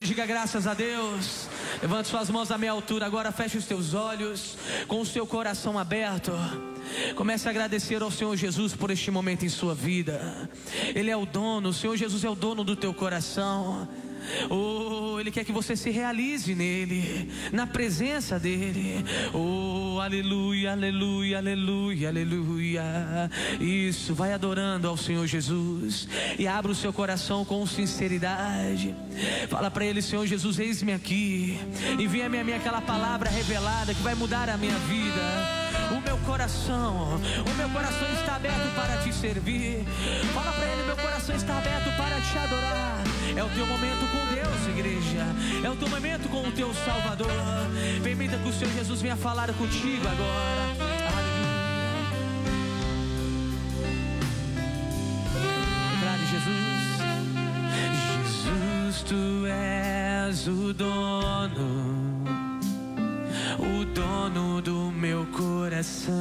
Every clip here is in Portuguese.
Diga graças a Deus. Levante suas mãos à minha altura. Agora feche os teus olhos, com o seu coração aberto. Comece a agradecer ao Senhor Jesus por este momento em sua vida. Ele é o dono, o Senhor Jesus é o dono do teu coração. Oh, Ele quer que você se realize nele, na presença dele. Oh, aleluia, aleluia, aleluia, aleluia. Isso, vai adorando ao Senhor Jesus. E abra o seu coração com sinceridade. Fala para Ele: Senhor Jesus, eis-me aqui. Envia-me a mim aquela palavra revelada que vai mudar a minha vida. O meu coração está aberto para te servir. Fala para Ele: meu coração está aberto para te adorar. É o teu momento com Deus, igreja. É o teu momento com o teu Salvador. Permita que o Senhor Jesus venha falar contigo agora. Aleluia. Declare: Jesus. Jesus, tu és o dono do meu coração.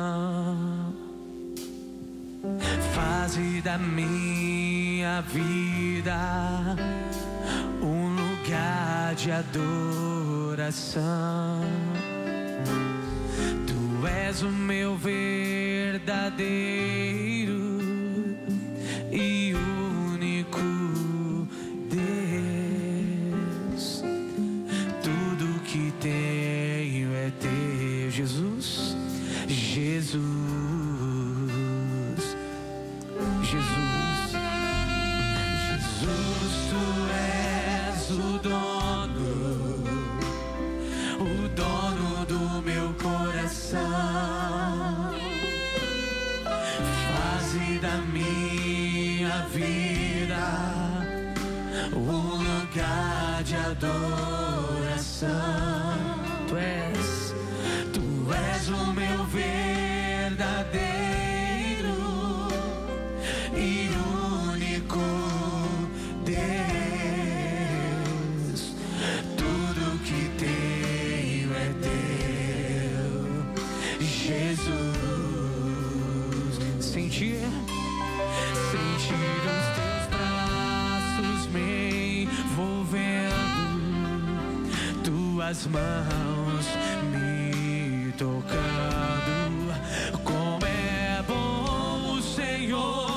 Faze da minha vida um lugar de adoração. Tu és o meu verdadeiro e único Deus. Tudo que tenho é teu, Jesus, Jesus. Jesus, Jesus, tu és o dono do meu coração. Faze da minha vida um lugar de adoração. Tu és o meu verdadeiro e único Deus. Tudo que tenho é teu, Jesus. Sentir os teus braços me envolvendo, tuas mãos me tocando. Como é bom o Senhor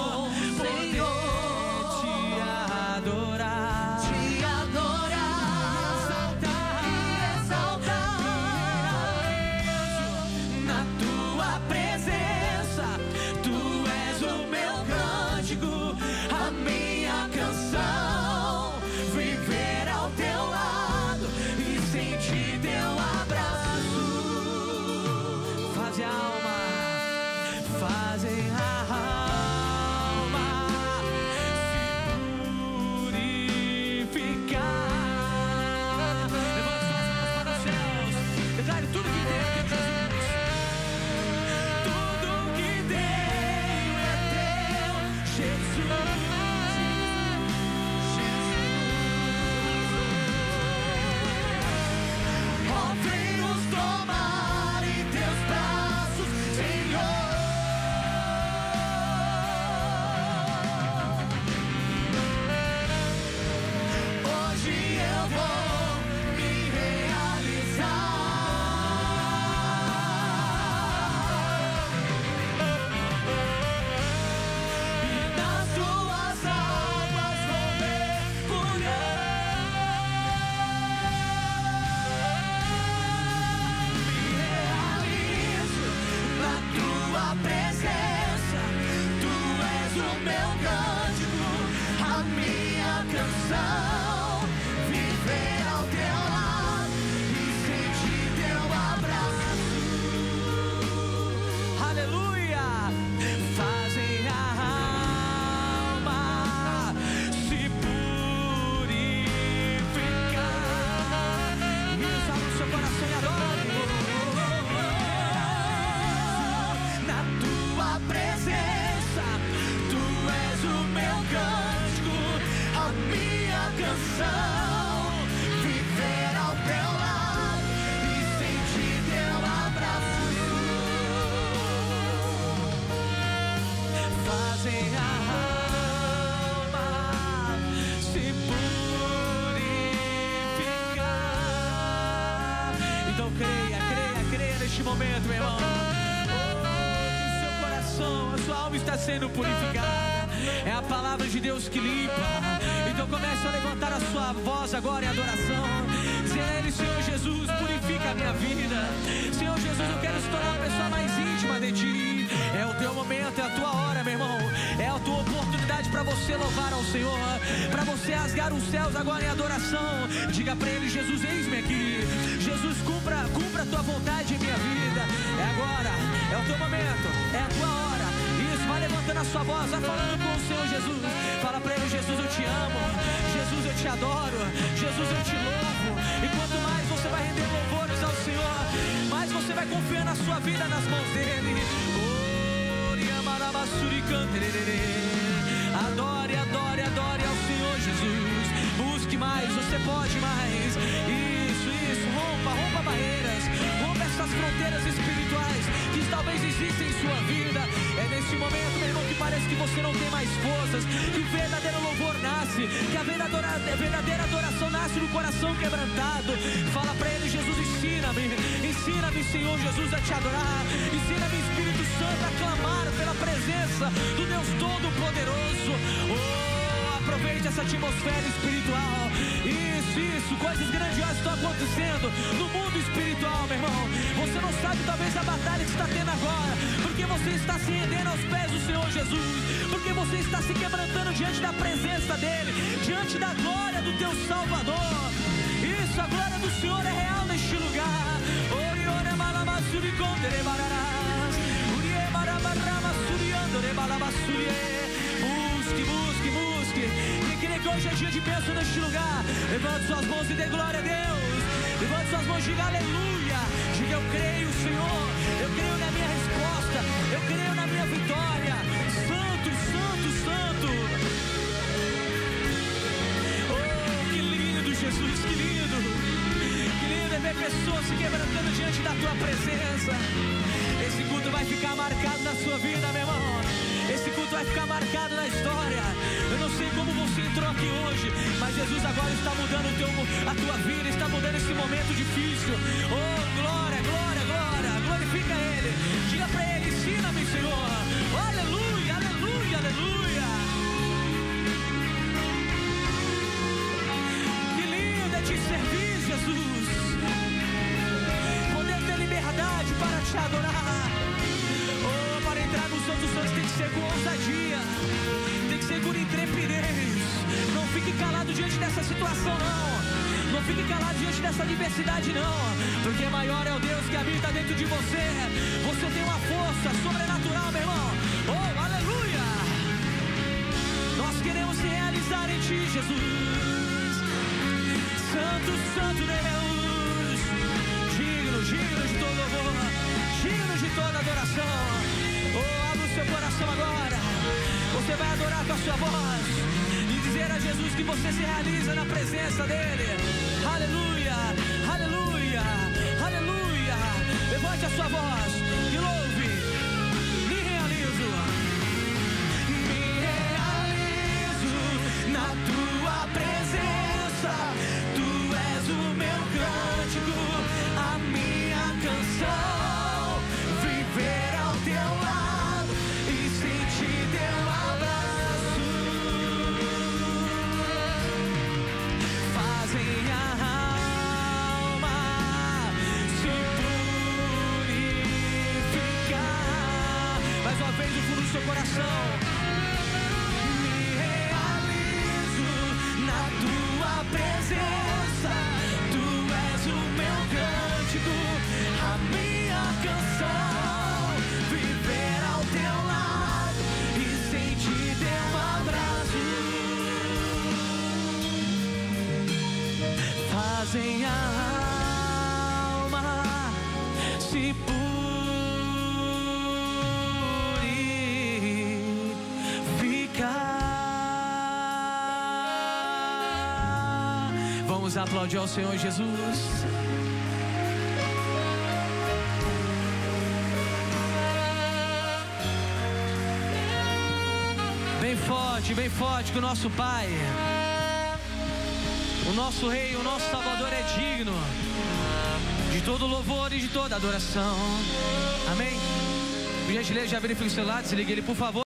neste momento, meu irmão. Que o seu coração, a sua alma está sendo purificada. É a palavra de Deus que limpa. Então comece a levantar a sua voz agora em adoração. Dizer a Ele: Senhor Jesus, purifica a minha vida. Senhor Jesus, eu quero se tornar uma pessoa mais íntima de Ti. É o teu momento, é a tua hora, meu irmão. É a tua oportunidade para você louvar ao Senhor, para você rasgar os céus agora em adoração. Diga para Ele: Jesus, eis-me aqui. Jesus, cumpra a tua vontade em minha vida. É agora, é o teu momento, é a tua hora. Isso, vai levantando a sua voz, vai falando com o Senhor Jesus. Fala para Ele: Jesus, eu te amo. Jesus, eu te adoro. Jesus, eu te louvo. E quanto mais você vai render louvores ao Senhor, mais você vai confiar na sua vida nas mãos dEle. Adore, adore, adore ao Senhor Jesus. Busque mais, você pode mais. Isso, rompa barreiras. Rompa essas fronteiras espirituais que talvez existem em sua vida. É nesse momento, meu irmão, que parece que você não tem mais forças, que verdadeiro louvor nasce, que a verdadeira adoração nasce no coração quebrantado. Fala para Ele: Jesus, ensina-me, Senhor Jesus, a te adorar. Ensina-me, Espírito Santo, a clamar pela presença do Deus Todo-Poderoso. Aproveite essa atmosfera espiritual. Isso, coisas grandiosas estão acontecendo no mundo espiritual, meu irmão. Você não sabe talvez a batalha que está tendo agora, porque você está se rendendo aos pés do Senhor Jesus, porque você está se quebrantando diante da presença dEle, diante da glória do teu Salvador. Isso, a glória do Senhor é real neste lugar. Busque. Quem crê que hoje é dia de bênção neste lugar, levante suas mãos e dê glória a Deus. Levante suas mãos e diga aleluia. Diga: eu creio, Senhor. Eu creio na minha resposta. Eu creio na minha vitória. Santo, santo, santo. Oh, que lindo, Jesus, que lindo. Que lindo é ver pessoas se quebrantando diante da tua presença. Esse culto vai ficar marcado na sua vida, meu irmão. Esse culto vai ficar marcado na história. Eu não sei como você entrou aqui hoje, mas Jesus agora está mudando a tua vida, está mudando esse momento difícil. Oh, glória, glória, glória. Glorifica Ele. Diga para Ele: ensina-me, Senhor. Oh, aleluia, aleluia, aleluia. Que lindo é te servir, Jesus. Poder ter liberdade para te adorar. Para entrar no Santo dos Santos tem que ser com ousadia, tem que ser com intrepidez. Não fique calado diante dessa situação, não. Não fique calado diante dessa adversidade, não. Porque maior é o Deus que habita dentro de você. Você tem uma força sobrenatural, meu irmão. Oh, aleluia. Nós queremos se realizar em Ti, Jesus. Santo, santo Deus. Digno de todo louvor, digno de toda adoração. Oh, abra o seu coração agora. Você vai adorar com a sua voz e dizer a Jesus que você se realiza na presença dEle. Aleluia, aleluia, aleluia. Levante a sua voz e louve. Me realizo na tua presença. Tu és o meu cântico, a minha canção. Viver ao teu lado e sentir teu abraço fazem a alma se purificar. Mais uma vez, o fundo do seu coração. Me realizo na tua presença. Tu és o meu cântico, a minha canção. Viver ao teu lado e sentir teu abraço fazem a alma se purificar. Vamos aplaudir ao Senhor Jesus. Bem forte, que o nosso Pai, o nosso Rei, o nosso Salvador é digno. de todo louvor e de toda adoração. Amém. Por gentileza, já verifique o celular, desligue ele, por favor.